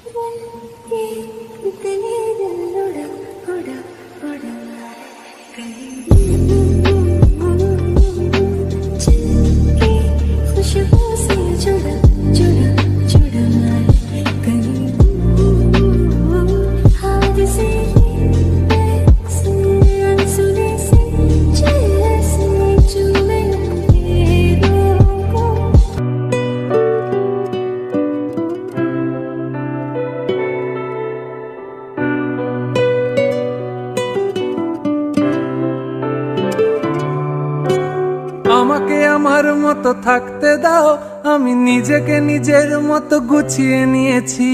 আমাকে আমার মতো থাকতে দাও, আমি নিজেকে নিজের মতো গুছিয়ে নিয়েছি।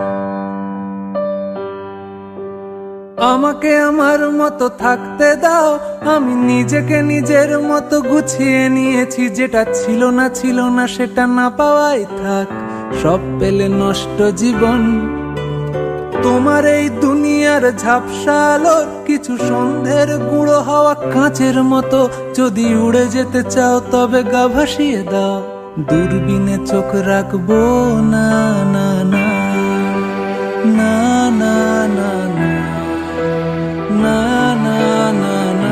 আমাকে আমার মতো থাকতে দাও, আমি নিজেকে নিজের মতো গুছিয়ে নিয়েছি। যেটা ছিল না সেটা না পাওয়াই থাক, সব পেলে নষ্ট জীবন। তোমার এই দুনিয়ার ঝাপসা আলোর কিছু সন্ধ্যের গুঁড়ো হাওয়া কাঁচের মতো, যদি উড়ে যেতে চাও তবে গা ভাসিয়ে দাও। দূরবীনে চোখ রাখবো না না না না না না না না না না।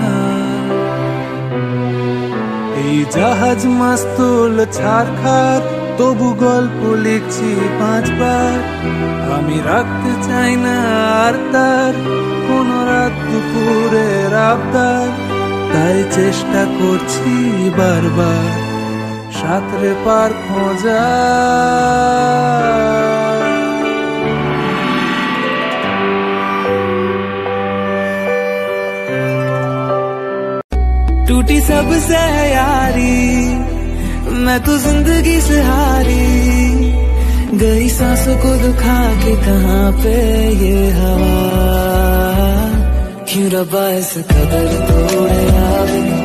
এই জাহাজ মাস্তুল ছাড়খার, তবু গল্প লিখছি 5 বার। আমি রাখতে চাই না আর তার কোন রাত দুপুরের আবদার, তাই চেষ্টা করছি বারবার সাঁতরে পার খোঁজা। टूटी सबसे यारी, मैं तो जिंदगी से हारी गई, सांसों को दुखा के कहाँ पे ये हवा। क्यों रब्बा इस कदर तोड़े आवे।